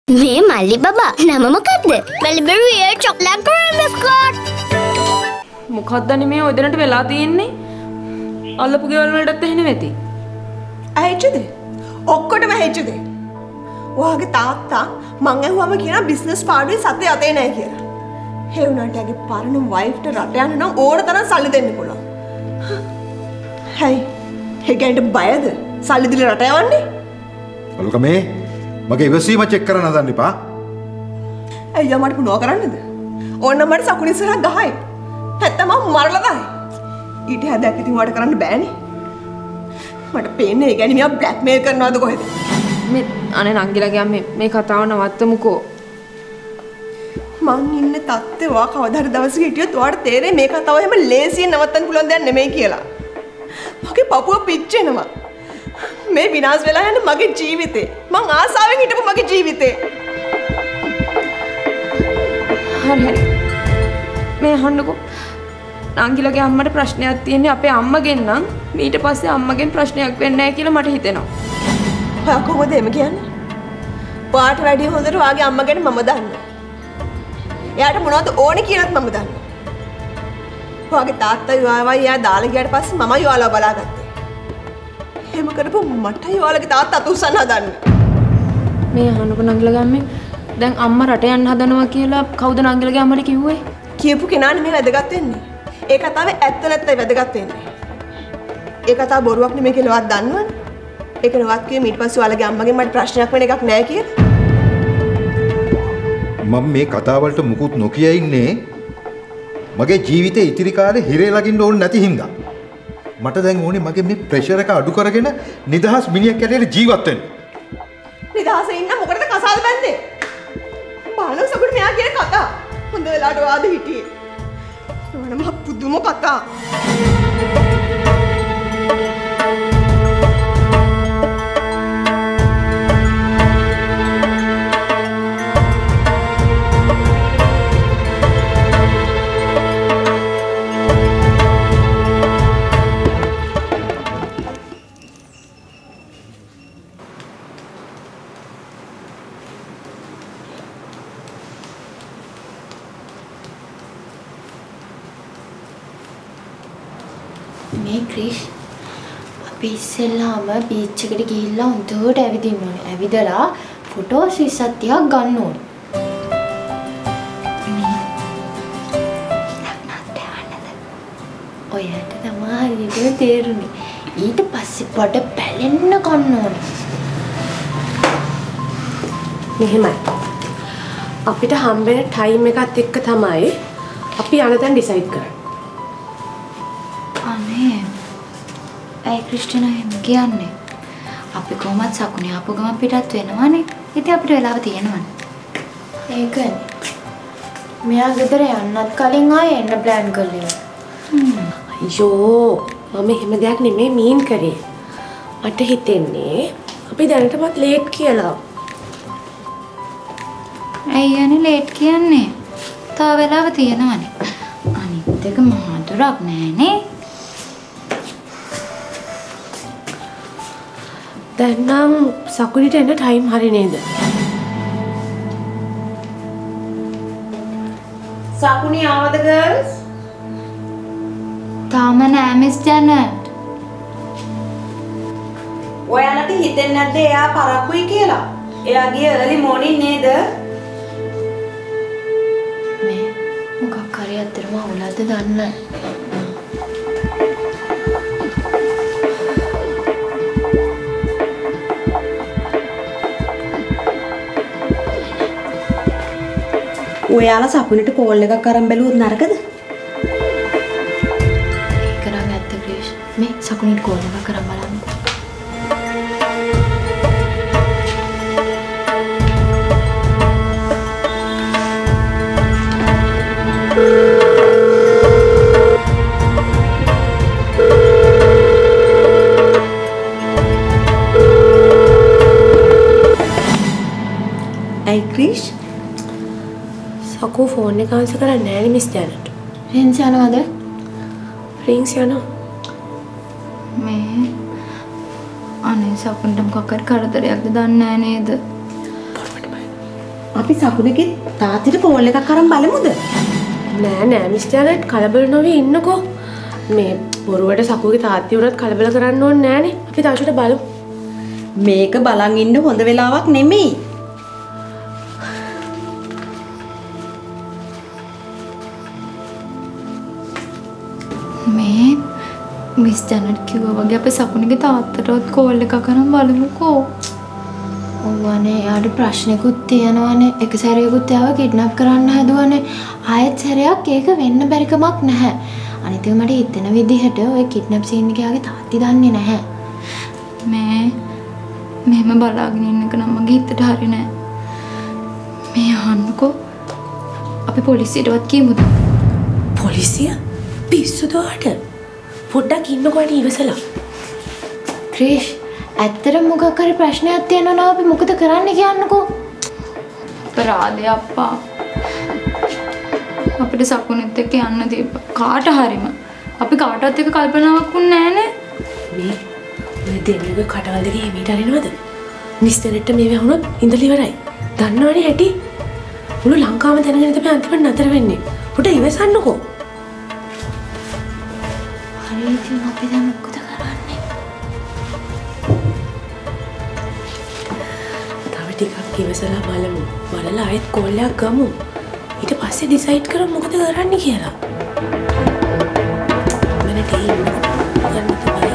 මේ මල්ලි බබා නම මොකක්ද? මැලිබෙරි චොක්ලට් ක්‍රීම් බිස්කට්. මොකක්ද නෙමේ ඔය දෙනට වෙලා තියෙන්නේ? අල්ලපු ගෙවල් වලටත් එහෙම වෙති. ඇහිච්චද? ඔක්කොටම ඇහිච්චද? ඔයාගේ තාත්තා මං ඇහුවම කියන බිස්නස් පාඩුවේ සතේ අතේ නැහැ කියලා. ඒ වුණාට ඇගේ පරණ වයිෆ්ට රට යන්න නම් ඕන තරම් සල්ලි දෙන්න පුළුවන්. හැයි ඒ ගෑනට බයද? සල්ලි දීලා රට යවන්නේ? අලුක මේ මගේ ඉවසීම චෙක් කරන්න හදන්න එපා. අයියා මට මොනව කරන්නද? ඕන්න මට සකුණ ඉස්සරහ ගහයි. නැත්තම් මම මරලා දායි. ඊට හැදක් ඉතින් වට කරන්න බෑනේ. මට පේන්නේ ඒ ගැන මියා බ්ලැක්මේල් කරනවද කොහෙද? මේ අනේ නංගිලාගේ මේ කතාව නවත්තමුකෝ. මං ඉන්න තත්ත්වේ ඔයා කවදා හරි දවසක හිටියොත් ඔයාට තේරෙයි මේ කතාව එහෙම ලේසියෙන් නවත්තන්න පුළුවන් දෙයක් නෙමෙයි කියලා. මගේ පපුව පිච්චෙනවා. මේ විනාශ වෙලා යන මගේ ජීවිතේ. මං ආසාවෙන් හිටපු මගේ ජීවිතේ. හරි. මේ අහන්නකෝ. නංගිලාගේ අම්මට ප්‍රශ්නයක් තියෙන්නේ අපේ අම්මගෙන් නම් ඊට පස්සේ අම්මගෙන් ප්‍රශ්නයක් වෙන්නේ නැහැ කියලා මට හිතෙනවා. ඔයා කොහොමද එහෙම කියන්නේ? ඔයාට වැඩිය හොඳට ඔයාගේ අම්මා ගැන මම දන්නවා. එයාට මොනවද ඕනේ කියලාත් මම දන්නවා. ඔයාගේ තාත්තා යෝවා එයා දාලා ගියාට පස්සේ මම යෝලා බලාගත්තා. එහෙම කරපො මට යෝලාගේ තාත්තා අත උස්සන්න හදන්නේ. මේ අහන්නකෝ නංගිලාගේ අම්මෙන් දැන් අම්මා රට යන්න හදනවා කියලා කවුද නංගිලාගේ අම්මට කිව්වේ? කියපු කෙනානේ මේ වැදගත් වෙන්නේ. ඒ කතාවේ ඇත්ත නැත්තයි වැදගත් වෙන්නේ. ඒ කතාව බොරුවක් නෙමෙයි කියලා ඔයාත් දන්නවනේ. ඒක නවත් කියේ ඊට පස්සේ ඔයාලගේ අම්මගෙන් මට ප්‍රශ්නයක් වෙන එකක් නැහැ කියලා. මම මේ කතාවලට මුකුත් නොකිය ඉන්නේ මගේ ජීවිතේ ඉතිරි කාලේ හිරේ ලගින්න ඕනේ නැති හින්දා. මට දැන් ඕනේ මගේ මේ ප්‍රෙෂර් එක අඩු කරගෙන නිදහස් මිනිහෙක් ඇරෙලා ජීවත් වෙන්න. නිදහසේ ඉන්න මොකටද කසාද බැන්දේ? බාලව සකුට මෙයා කියන කතා. හොඳ වෙලාවට වාද හිටියේ. මොනම පුදුම කතා. මේ ක්‍රිෂ් අපි ඉස්සෙල්ලාම බීච් එකට ගිහිල්ලා උන්ට ඇවිදින්න ඕනේ. ඇවිදලා ෆොටෝස් 20ක් 30ක් ගන්න ඕනේ. ඔයාට තමයි හරියට තේරුනේ. ඊට පස්සේ පොඩ පැලෙන්න ගන්න ඕනේ. මෙහෙමයි. අපිට හම්බෙන ටයිම් එකත් එක්ක තමයි අපි යන තැන ඩිසයිඩ් කරන්නේ. ඇයි ක්‍රිස්ටිනා එහෙම කියන්නේ? අපි කොහොමද සකුනේ ආපු ගමන් පිටත් වෙනවනේ. ඉතින් අපිට වෙලාව තියෙනවනේ. ඒකනේ. මෙයා ගෙදර යන්නත් කලින් ආයෙ එන්න ප්ලෑන් කරලා. අයියෝ මම එහෙම දෙයක් නෙමෙයි මීන් කරේ. මට හිතෙන්නේ අපි දැනටමත් ලේට් කියලා. ඇයි යන්නේ ලේට් කියන්නේ? තව වෙලාව තියෙනවනේ. අනිත් එක මහතුරක් නෑනේ. දැන් නම් සකුලිට එන්න ටයිම් හරි නේද? සකුනි ආවද ගර්ල්ස්? තාම නෑ මිස් ජැනට්. ඔයාලට හිතෙන්නේ නැද්ද එයා පරක්කුයි කියලා? එයාගේ early morning නේද? මේ මොකක් හරි අතරම අවුලක්ද දන්නේ. ඔයාලා සකුණට කෝල් එකක් අරන් බැලුවොත් නරකද? ඒක නම් ඇත්ත ක්‍රිෂ්. මේ සකුණට කෝල් එකක් අරන් බලන්න. ඇයි ක්‍රිෂ්? සකෝ ෆෝන් එක ආන්සර් කරන්නේ නැහැ මිස් ජැනට්. රින්ස් යනවද? රින්ස් යනවා. මේ අනේ සකුන්ට මොකක් හරි කරදරයක්ද දන්නේ නැහැ නේද? අපි සකුණගේ තාත්තට කෝල් එකක් අරන් බලමුද? නෑ මිස් ජානට් කලබල නොවී ඉන්නකෝ. මේ බොරුවට සකුගේ තාත්ති උනත් කලබල කරන්න ඕනේ නෑනේ. අපි තාෂට බලමු. මේක බලන් ඉන්න හොඳ වෙලාවක් නෙමෙයි. මේ මිස් ජනට් කිව්වා වගේ අපි සකුණගේ තාත්තටවත් කෝල් එකක් කරන් බලමුකෝ. ඔව්වනේ යාට ප්‍රශ්නකුත් තියෙනවනේ. එක සැරේකුත් යාව කිඩ්නැප් කරන්න හැදුවනේ. ආයෙත් සැරයක් ඒක වෙන්න බැරි කමක් නැහැ. අනිත් එක මට හිතෙන විදිහට ඔය කිඩ්නැප් සීන් එක යාගේ තාත්ති දන්නේ නැහැ. මෙහෙම බලාගෙන ඉන්න එක නම් මගේ හිතට හරි නෑ. මේ අහන්නකෝ. අපි පොලිසියටවත් කියමුද? පොලිසිය? පිස්සුද ඔයාට? පොඩ්ඩක් ඉන්නකෝ අනේ ඉවසලා. ක්‍රිෂ් ඇත්තටම මොකක් හරි ප්‍රශ්නයක් තියෙනවා නම් අපි මොකද කරන්න කියන්නකෝ. අපරාධය අප්පා. අපිට සකුණෙත් එක්ක යන්න දීපා. කාට හරිම. අපි කාටවත් එක්ක කල්පනාවක් වුන්නේ නෑනේ. මේ ඔය දෙවියන්ගේ කටවල් දෙකේ එමෙට අරිනවද? මිස්ටර්ට මේ වුණොත් ඉඳලා ඉවරයි. දන්නවනේ හැටි. මුළු ලංකාවම දැනගෙන තමයි අන්තිමට නතර වෙන්නේ. පොඩ ඉවසන්නකෝ. හරි ඉතින් අපි දැන් මොකද කරන්නේ? තව ටිකක් ඉවසලා බලමු. බලලා ආයෙත් කෝල් එකක් ගමු. ඊට පස්සේ ඩිසයිඩ් කරමු මොකද කරන්න කියලා. මම තේින්න යන්න තමයි.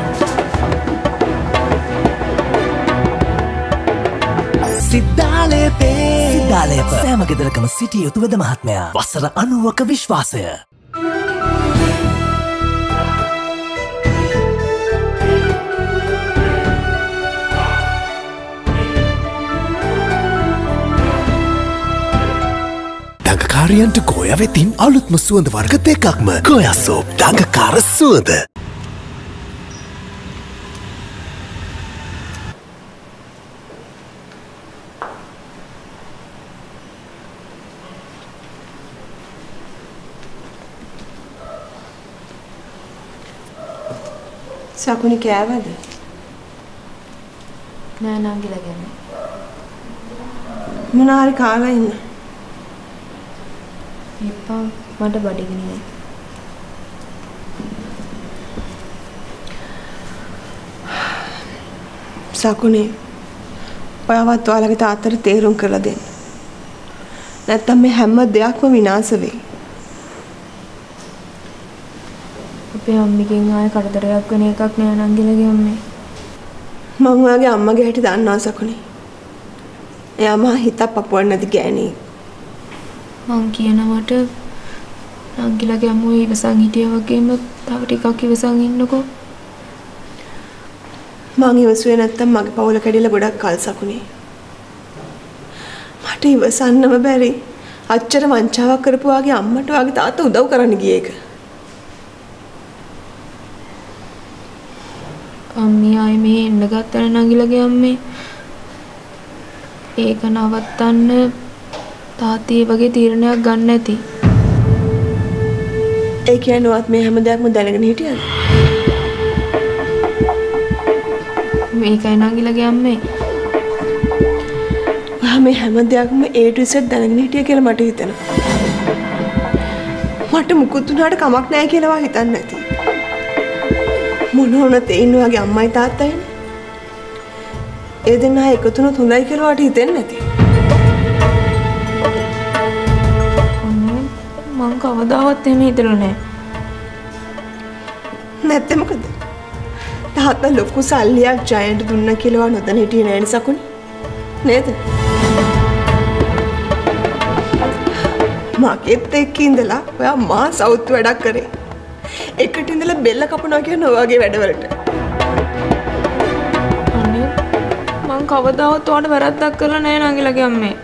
සිද්ධාලේප සෑම ගෙදරකම සිටිය යුතු වෙද මහත්මයා. වසර 90ක විශ්වාසය. දඟකාරයන්ට ගෝයා වෙතින් අලුත්ම සුවඳ වර්ග දෙකක්ම. ගෝයා සෝප් දඟකාර සුවඳ. සකුණි කෑවද? නෑ නංගිලා ගන්නේ. මොනාරි කාලා ඉන්න. එපා මට බඩගිනියි. සකුණි ඔයාවත් ඔයාලගේ තාත්තට තේරුම් කරලා දෙන්න. නැත්තම් මේ හැම දෙයක්ම විනාශ වෙයි. අපේ අම්මිගෙන් ආයෙ කරදරයක් වෙන එකක් නෑ නංගිලගේ අම්මේ. මම ඔයාගේ අම්මගේ හැටි දන්නවා සකුණි. එයා මහා හිතක් පපුවක් නැති ගෑණි. මං කියනවට නංගිලගේ අම්මෝ ඉවසන් හිටියා වගේම තව ටිකක් ඉවසන් ඉන්නකෝ. මං ඉවසුවේ නැත්තම් මගේ පවුල කැඩිලා ගොඩක් කල් සකුණි. මට ඉවසන්නම බැරි. අච්චර වංචාවක් කරපු වාගේ අම්මට වාගේ තාත්තා උදව් කරන්න ගියේ එක. අම්මී ආයේ මෙහෙ එන්න ගත්තන නංගිලගේ අම්මේ. ඒක නවත්තන්න තාත්ති වගේ තීරණයක් ගන්න ඇති. ඒ කියනවත් මේ හැම දෙයක්ම දැනගෙන හිටියද? මේකයි නංගිලගේ අම්මේ. ඔයා මේ හැම දෙයක්ම A to Z දැනගෙන හිටිය කියලා මට හිතෙනවා. මට මුකුත් උනාට කමක් නැහැ කියලා හිතන්නේ නැති. මොන වුණත් ඒ ඉන්න වගේ අම්මයි තාත්තයිනේ. ඒ දෙන්නා එකතු වුණොත් හොඳයි කියලා වට හිතෙන්නේ නැති. මං කවදාවත් එහෙම හිතලා නැහැ. නැත්තේ මොකද? තාත්තා ලොකු සල්ලියක් ජයන්ට් දුන්නා කියලා නොදැන හිටියේ නෑනේ සකුනි. නේද? මගෙත් එක්ක ඉඳලා ඔයා මා සවුත් වැඩක් කරේ. එකට ඉඳලා බෙල්ල කපනවා කියන ඔයගේ වැඩවලට. අනේ මං කවදාවත් ඔයාට වැරද්දක් කරලා නැහැ නංගිලගේ අම්මේ.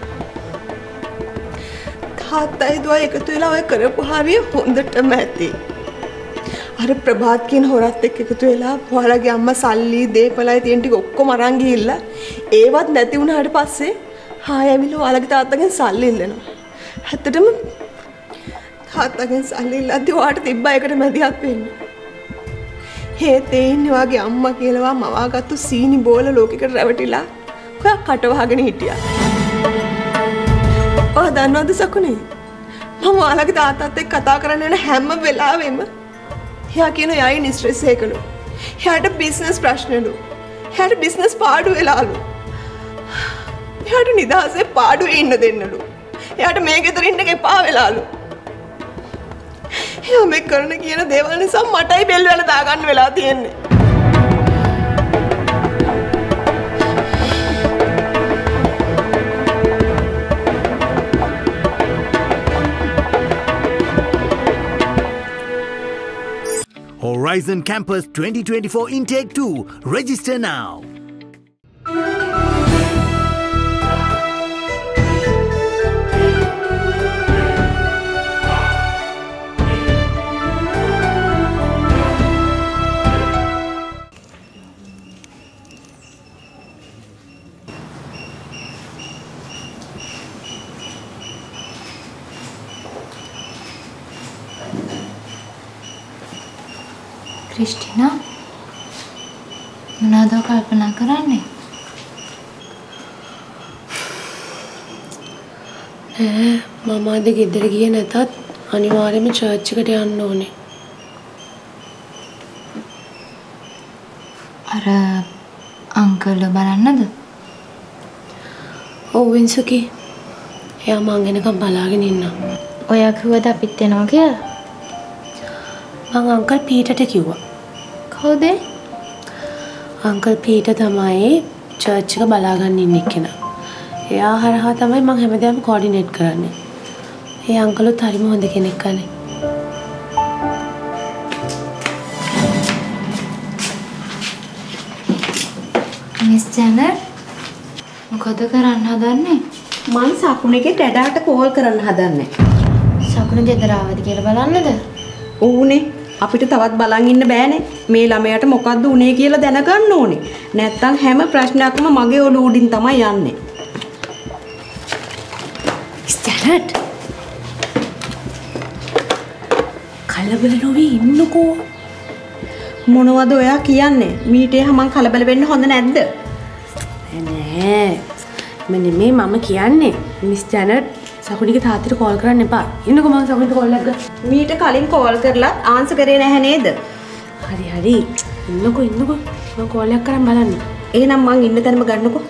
තාත්තයි දුවයි එකතු වෙලා ඔය කරපු හරිය හොඳටම ඇති. අර ප්‍රභාත් කියන හොරත් එක්ක එකතු වෙලා ඔයාලගේ අම්මා සල්ලි දේපලයි තියෙන ටික ඔක්කොම අරන් ගිහිල්ලා ඒවත් නැති වුණාට පස්සේ ආයෙ ඇවිල්ලා ඔයාලගේ තාත්තගෙන් සල්ලි ඉල්ලනවා. ඇත්තටම තාත්තගෙන් සල්ලි ඉල්ලද්දි ඔයාට තිබ්බා ඒකට මැදිහත් වෙන්න. හේත් ඒ ඉන්නේ ඔයාගේ අම්මා කියලා මවාගත්තු සීනි බෝල ලෝකෙකට රැවටිලා ඔයා කට වහගෙන හිටියා. ඔය දන්නවද සකුනේ? මම ඔයාලගේ තාත්තත් එක්ක කතා කරන්න යන හැම වෙලාවෙම එයා කියන යයි ස්ට්‍රෙස් එකලු. එයාට බිස්නස් ප්‍රශ්නලු. එයාට බිස්නස් පාඩු වෙලාලු. එයාට නිදහසේ පාඩුවේ ඉන්න දෙන්නලු. එයාට මේ ගෙදර ඉන්න එපා වෙලාලු. එයා මේ කරන කියන දේවල් නිසා මටයි බෙල් වල දාගන්න වෙලා තියෙන්නේ. Horizon Campus 2024 Intake 2. Register now. Christina මොනවද කල්පනා කරන්නේ? මම අද ගෙදර ගියේ නැතත් අනිවාර්යයෙන්ම චර්ච් එකට යන්න ඕනේ. අර අංකල් බලන්නද? ඔව් වින්සුකි. එයා මං එනකම් බලාගෙන ඉන්නවා. ඔයා කිව්වද අපිත් එනවා කියලා? මං අංකල් පීටර්ට කිව්වා. කවුද? අංකල් පීටර් තමයි චර්ච් එක බලාගන්න ඉන්න කෙනා. එයා හරහා තමයි මම හැමදාම කෝඩිනේට් කරන්නේ. ඒ අංකලුත් හරිම හොඳ කෙනෙක් අනේ. මිස් ජැනර් මොකද කරන්න හදන්නේ? මං සකුණේගේ ඩැඩාට කෝල් කරන්න හදන්නේ. සකුණ ගෙදර ආවද කියලා බලන්නද? ඌනේ අපිට තවත් බලන් ඉන්න බෑනේ. මේ ළමයාට මොකද්ද උනේ කියලා දැනගන්න ඕනේ. නැත්තම් හැම ප්‍රශ්නයක්ම මගේ ඔළුව උඩින් තමයි යන්නේ. ස්ටැනඩ් කලබල නොවී ඉන්නකෝ. මොනවද ඔයා කියන්නේ? මීට එහා මං කලබල වෙන්න හොඳ නැද්ද? නෑ. මේ මම කියන්නේ මිස් ජැනට් සකුණිගේ තාත්තට කෝල් කරන්න එපා. ඉන්නකෝ මම සකුණිට කෝල් එකක් ගන්න. මීට කලින් කෝල් කරලා ආන්සර් කරේ නැහැ නේද? හරි. ඉන්නකෝ. මම කෝල් එකක් කරන් බලන්න. එහෙනම් මං ඉන්න තැනම ගන්නකෝ.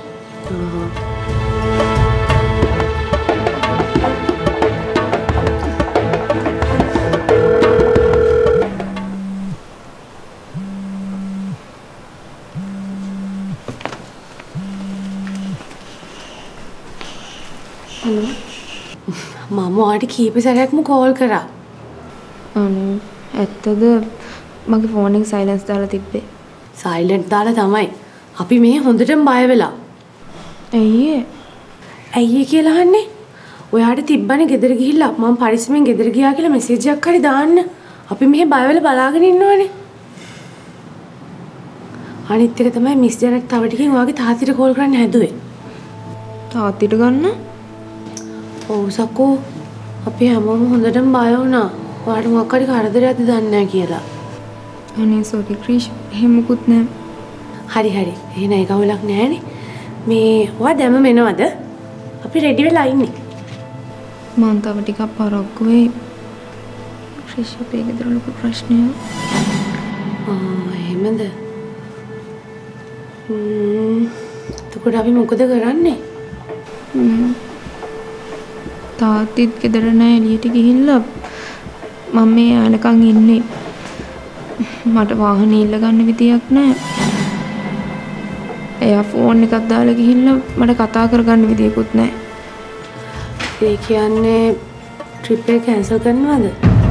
මම ඔයාට කීප සැරයක්ම කෝල් කරා. අනේ ඇත්තද? මගේ ෆෝන් එක සයිලන්ස් දාලා තිබ්බේ. සයිලන්ට් දාලා තමයි. අපි මේ හොඳටම බය වෙලා. ඇයි කියලා අහන්නේ? ඔයාට තිබ්බනේ ගෙදර ගිහිල්ලා මම පරිස්සමෙන් ගෙදර ගියා කියලා මෙසේජ් එකක් හරි දාන්න. අපි මෙහෙ බය වෙලා බලාගෙන ඉන්නවනේ. අනිත් එක තමයි මිස් ජැනට් තව ටිකකින් ඔයාගේ තාත්තිට කෝල් කරන්න හැදුවේ. තාත්තිට ගන්න? ඔව් සකෝ. අපි හැමෝම හොඳටම බය වුණා. ඔයාට මොකක් හරි කරදරයක්ද දන්නේ නැහැ කියලා. අනේ සෝරි ක්‍රිෂ්. එහෙම මුකුත් නෑ. හරි. එහෙනම් ඒක අවුලක් නෑනේ. මේ ඔයා දැම්ම මෙනවද? අපි රෙඩි වෙලා ඉන්නේ. මං තව ටිකක් පරක්කු වෙයි. ක්‍රිෂ් අපේ ගෙදර ලොකු ප්‍රශ්නයක්. එහෙමද? එතකොට අපි මොකද කරන්නේ? තාත්තිත් ගෙදර නෑ එළියට ගිහිල්ලා මම මේ ආනකන් ඉන්නේ. මට වාහනේ ඉල්ල ගන්න විදියක් නෑ. එයා ෆෝන් එකක් දාලා ගිහිල්ලා මට කතා කරගන්න විදියකුත් නෑ. ඒ කියන්නේ ට්‍රිප් එක කැන්සල් කරනවද?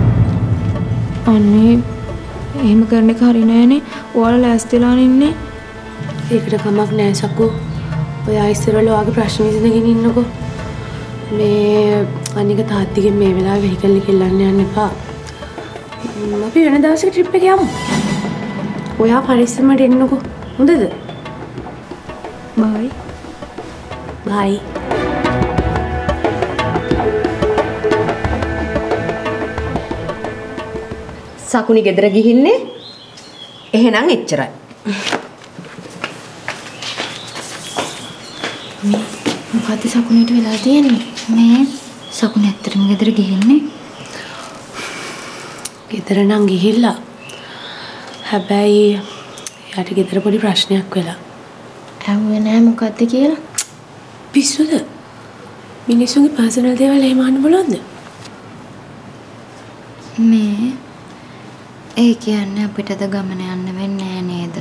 අනේ එහෙම කරන එක හරි නෑනේ. ඔයාලා ලෑස්තිලා ඉන්නේ. ඒකට කමක් නෑ සකෝ. ඔයා ඉස්සරවල ඔයාගේ ප්‍රශ්න විසඳගෙන ඉන්නකෝ. මේ අනික තාත්තිගෙන් මේ වෙලාවේ වෙහිකල් එක එල්ලන්න යන්න එපා. අපි වෙන දවසක ට්‍රිප් එක යමු. ඔයා පරිස්සමට එන්නකෝ. හොඳද? බයි. බයි. සකුණි ගෙදර ගිහින්නේ? එහෙනම් එච්චරයි. මොකද්ද සකුණට වෙලා තියෙන්නේ? මේ සකුණ ඇත්තටම ගෙදර ගිහින්නේ? ගෙදර නම් ගිහිල්ලා. හැබැයි යාට ගෙදර පොඩි ප්‍රශ්නයක් වෙලා. ඇහුවේ නෑ මොකද්ද කියලා? පිස්සුද? මිනිස්සුන්ගේ පර්සනල් දේවල් එහෙම අහන්න බලන්න. මේ ඒ කියන්නේ අපිටද ගමන යන්න වෙන්නේ නෑ නේද?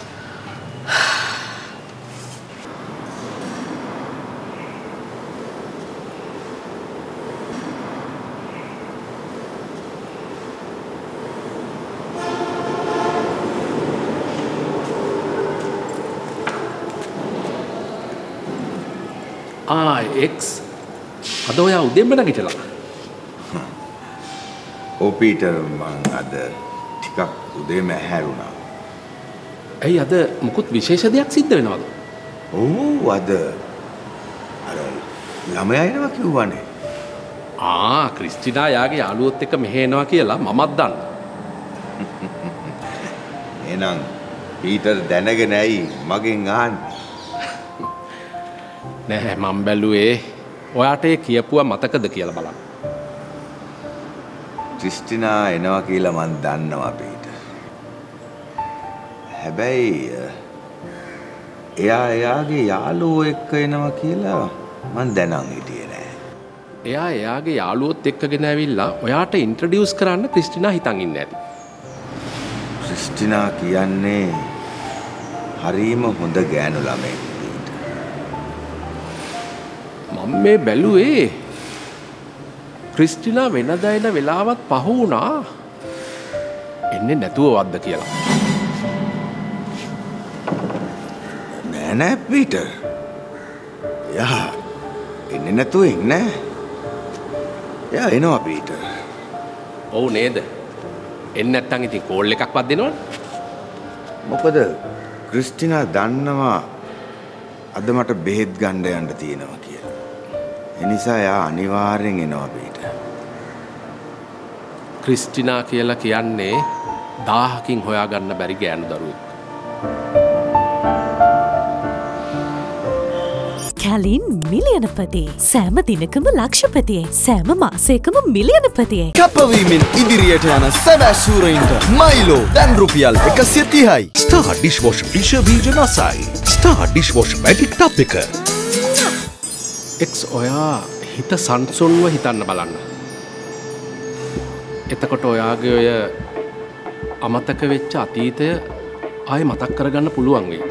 එක්ස් අද ඔයා උදේම නැගිටලා. ඔව් පීටර් මං අද ටිකක් උදේම ඇහැරුණා. ඇයි අද මොකුත් විශේෂ දෙයක් සිද්ධ වෙනවද? ඔව් අද අර ළමයා එනවා කිව්වනේ. ක්‍රිස්ටිනා යාගේ යාළුවොත් එක්ක මෙහෙ එනවා කියලා මමත් දන්නවා. එහෙනම් පීටර් දැනගෙන ඇයි මගෙන් අහන්නේ? නෑ මම බැලුවේ ඔයාට ඒ කියපුවා මතකද කියලා බලන්න. ක්‍රිස්ටිනා එනවා කියලා මං දන්නවා පීටර්. හැබැයි එයා එයාගේ යාළුවෝ එක්ක එනවා කියලා මං දැනන් හිටියේ නෑ. එයා එයාගේ යාළුවොත් එක්කගෙන ඇවිල්ලා ඔයාට ඉන්ට්‍රොඩියුස් කරන්න ක්‍රිස්ටිනා හිතන් ඉන්නේ ඇති. ක්‍රිස්ටිනා කියන්නේ හරීම හොඳ ගෑනු ළමෙක්. මම මේ බැලුවේ ක්‍රිස්ටිනා වෙනදා එන වෙලාවත් පහ වුණා එන්නේ නැතුව වද්ද කියලා. නෑ පීටර්. එයා එන්නේ නැතුව ඉන්නේ. එයා එනවා පීටර්. ඔව් නේද? එන්නේ නැත්තම් ඉතින් කෝල් එකක්වත් දෙනවනේ. මොකද ක්‍රිස්ටිනා දන්නවා අද මට බෙහෙත් ගන්න යන්න තියෙනවා කියලා. එනිසා එයා අනිවාර්යෙන් එනවා පීටර්. ක්‍රිස්ටිනා කියලා කියන්නේ 1000කින් හොයාගන්න බැරි ගෑනු දරුවෙක්. කැලින් මිලියනපති සෑම දිනකම ලක්ෂපතියේ සෑම මාසයකම මිලියනපතියේ කැපවීමෙන් ඉදිරියට යන සැබෑසූරයින්ට මයිලෝ දැන් රුපියල් 130යි. ස්ටාර් ඩිෂ්වොෂ් විෂ බීජ නසයි. ස්ටාර් ඩිෂ්වොෂ් මැජික් ටොප් එක. එක්ස් ඔයා හිත සංසුන්ව හිතන්න බලන්න. එතකොට ඔයාගේ ඔය අමතක වෙච්ච අතීතය ආයෙ මතක් කරගන්න පුළුවන් වෙයි.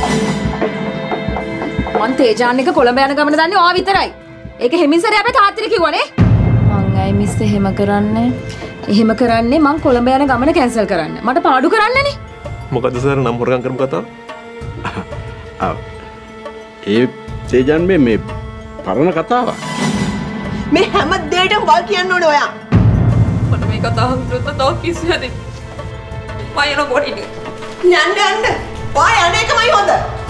මං තේජාන් එක කොළඹ යන ගමන දන්නේ ඔයා විතරයි. ඒක හෙමින්සරේ අපේ තාත්තට කිව්වනේ. මං ඇයි මිස් එහෙම කරන්නේ? එහෙම කරන්නේ මං කොළඹ යන ගමන කැන්සල් කරන්න. මට පාඩු කරන්නනේ. මොකද සර් නම් හොරගම් කරමු කතාව? ඒ තේජාන් මේ පරණ කතාවක්. මේ හැම දෙයකටම වල් කියන්න ඕනේ ඔයා. මට මේ කතාව හුරුත් තව කිසි හදේ. මම යන පොඩිනේ. යන්න. ඔයා යන එකමයි හොඳ.